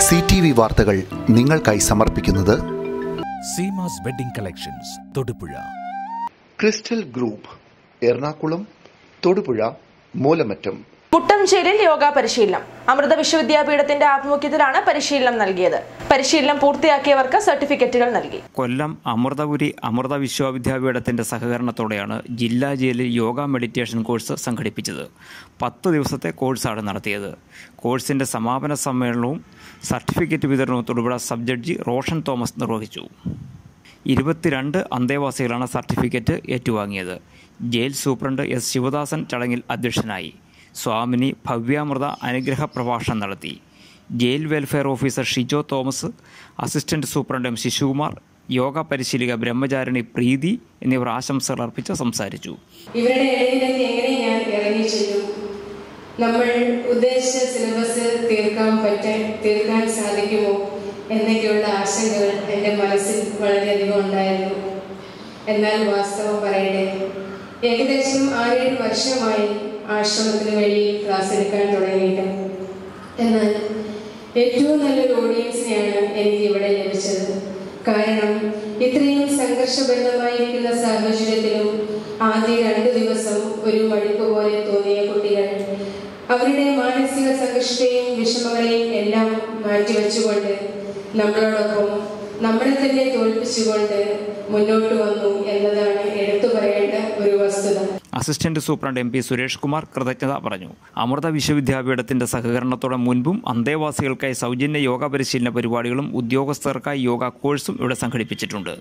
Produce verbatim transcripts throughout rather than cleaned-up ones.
C T V വാർത്തകൾ നിങ്ങൾക്കായി സമർപ്പിക്കുന്നത് Seemas wedding collections Thodupuzha, crystal group Ernakulam, Thodupuzha, Moolamattom. കുട്ടഞ്ചേരിയിൽ യോഗ പരിശീലനം. അമൃത വിശ്വവിദ്യാപീഠത്തിന്റെ ആഭിമുഖ്യത്തിലാണ് പരിശീലനം നൽകിയത്. പരിശീലനം പൂർത്തിയാക്കിയവർക്ക് സർട്ടിഫിക്കറ്റുകൾ നൽകി. കൊല്ലം അമൃതപുരി അമൃത വിശ്വവിദ്യാപീഠത്തിന്റെ സഹകരണത്തോടെയാണ് ജില്ലാ ജയിലിൽ യോഗ മെഡിറ്റേഷൻ കോഴ്സ് സംഘടിപ്പിച്ചത്. പത്ത് ദിവസത്തെ കോഴ്സാണ് നടത്തിയത്. കോഴ്സിന്റെ സമാപന സമ്മേളനവും സർട്ടിഫിക്കറ്റ് വിതരണവും തൊടുപുഴ സബ് ജഡ്ജി റോഷൻ തോമസ് നിർവഹിച്ചു. ഇരുപത്തിരണ്ട് അന്തേവാസികളാണ് സർട്ടിഫിക്കറ്റ് ഏറ്റുവാങ്ങിയത്. ജയിൽ സൂപ്രണ്ട് എസ് ശിവദാസൻ ചടങ്ങിൽ അധ്യക്ഷനായി. സ്വാമിനി ഭവ്യാമൃത അനുഗ്രഹ പ്രഭാഷണം നടത്തി. Jail welfare officer Shijo Thomas, assistant superintendent M Sisukumar, യോഗ പരിശീലിക ബ്രഹ്മചാരിണി പ്രീതി എന്നിവർ ആശംസകൾ അർപ്പിച്ച് സംസാരിച്ചു. ഇവരുടെ ഇടയിലേക്ക് എങ്ങനെ ഞാൻ ഇറങ്ങി ചെല്ലും, നമ്മൾ ഉദ്ദേശിച്ച സിലബസ് തീർക്കാൻ പറ്റാൻ തീർക്കാൻ സാധിക്കുമോ എന്നൊക്കെയുള്ള ആശങ്കകൾ എൻ്റെ മനസ്സിൽ വളരെയധികം ഉണ്ടായിരുന്നു. എന്നാൽ വാസ്തവം പറയട്ടെ, ഏകദേശം ആറേഴ് വർഷമായി ആശ്രമത്തിന് വേണ്ടി ക്ലാസ് എടുക്കാൻ തുടങ്ങിയിട്ട്. എന്നാൽ ഏറ്റവും നല്ലൊരു ഓഡിയൻസിനെയാണ് എനിക്ക് ഇവിടെ ലഭിച്ചത്. കാരണം ഇത്രയും സംഘർഷഭരിതമായിരിക്കുന്ന സാഹചര്യത്തിലും ആദ്യ രണ്ടു ദിവസം ഒരു മടുപ്പ് പോലെ തോന്നിയ കുട്ടികൾ അവരുടെ മാനസിക സംഘർഷത്തെയും വിഷമങ്ങളെയും എല്ലാം മാറ്റിവെച്ചുകൊണ്ട് നമ്മളോടൊപ്പം നമ്മളെ തന്നെ തോൽപ്പിച്ചുകൊണ്ട് മുന്നോട്ട് വന്നു എന്നതാണ് എടുത്തു പറയേണ്ട ഒരു വസ്തുത. Assistant superintendent M P Suresh Kumar കൃതജ്ഞത പറഞ്ഞു. അമൃത വിശ്വവിദ്യാപീഠത്തിന്റെ സഹകരണത്തോടെ മുൻപും അന്തേവാസികൾക്കായി സൗജന്യ യോഗ പരിശീലന പരിപാടികളും ഉദ്യോഗസ്ഥർക്കായി യോഗ കോഴ്സും ഇവിടെ സംഘടിപ്പിച്ചിട്ടുണ്ട്.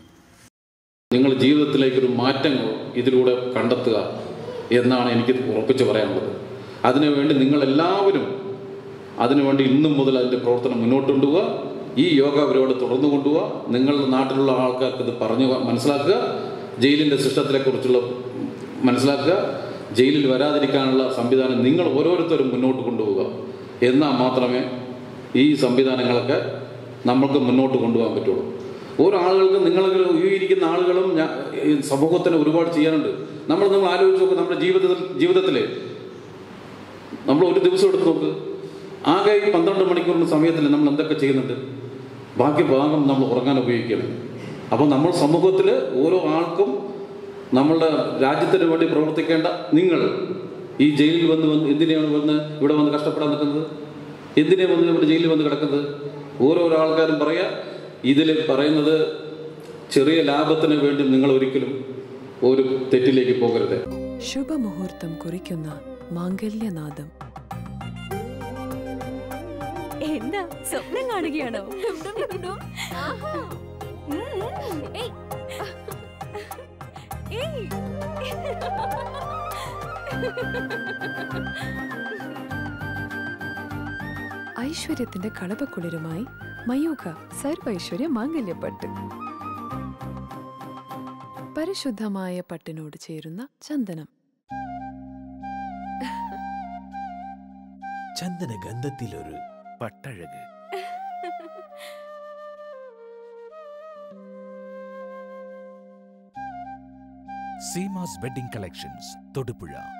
നിങ്ങൾ ജീവിതത്തിലേക്കൊരു മാറ്റം ഇതിലൂടെ കണ്ടെത്തുക എന്നാണ് എനിക്ക് ഉറപ്പിച്ച് പറയാനുള്ളത്. അതിനുവേണ്ടി നിങ്ങളെല്ലാവരും അതിനുവേണ്ടി ഇന്നും മുതൽ അതിൻ്റെ പ്രവർത്തനം മുന്നോട്ട് കൊണ്ടുപോവുക. ഈ യോഗ പരിപാടി തുടർന്നു കൊണ്ടുപോവുക. നിങ്ങളുടെ നാട്ടിലുള്ള ആൾക്കാർക്ക് ഇത് പറഞ്ഞു മനസ്സിലാക്കുക. ജയിലിൻ്റെ സിസ്റ്റത്തിനെക്കുറിച്ചുള്ള മനസ്സിലാക്കുക. ജയിലിൽ വരാതിരിക്കാനുള്ള സംവിധാനം നിങ്ങൾ ഓരോരുത്തരും മുന്നോട്ട് കൊണ്ടുപോവുക. എന്നാൽ മാത്രമേ ഈ സംവിധാനങ്ങളൊക്കെ നമ്മൾക്ക് മുന്നോട്ട് കൊണ്ടുപോകാൻ പറ്റുള്ളൂ. ഓരോ ആളുകൾക്കും നിങ്ങൾ ഈ ഇരിക്കുന്ന ആളുകളും സമൂഹത്തിന് ഒരുപാട് ചെയ്യാനുണ്ട്. നമ്മൾ നമ്മൾ ആലോചിച്ച് നോക്കുക. നമ്മുടെ ജീവിതത്തിൽ ജീവിതത്തിൽ നമ്മൾ ഒരു ദിവസം എടുത്ത് നോക്ക്. ആകെ ഈ പന്ത്രണ്ട് മണിക്കൂറിന് സമയത്തിൽ നമ്മൾ എന്തൊക്കെ ചെയ്യുന്നുണ്ട്? ബാക്കി ഭാഗം നമ്മൾ ഉറങ്ങാൻ ഉപയോഗിക്കണം. അപ്പോൾ നമ്മൾ സമൂഹത്തിൽ ഓരോ ആൾക്കും നമ്മളുടെ രാജ്യത്തിന് വേണ്ടി പ്രവർത്തിക്കേണ്ട നിങ്ങൾ ഈ ജയിലിൽ വന്ന് വന്ന് എന്തിനാണ് വന്ന് ഇവിടെ വന്ന് കഷ്ടപ്പെടാൻ നിൽക്കുന്നത്? എന്തിനാണ് വന്ന് ഇവിടെ ജയിലിൽ വന്ന് കിടക്കുന്നത്? ഓരോരോ ആൾക്കാരും പറയാ ഇതിൽ പറയുന്നത് ചെറിയ ലാഭത്തിന് വേണ്ടി നിങ്ങൾ ഒരിക്കലും ഒരു തെറ്റിലേക്ക് പോകരുത്. ശുഭമുഹൂർത്തം കുറിക്കുന്ന മാംഗല്യനാദം. എന്താ സ്വപ്നം കാണുകയാണോ? ഐശ്വര്യത്തിന്റെ കളപക്കുളിരുമായി മയൂഖ സർവൈശ്വര്യ മാംഗല്യപ്പട്ട്. പരിശുദ്ധമായ പട്ടിനോട് ചേരുന്ന ചന്ദനം. ചന്ദന ഗന്ധത്തിലൊരു പട്ടഴക്. Seemas wedding collections Thodupuzha.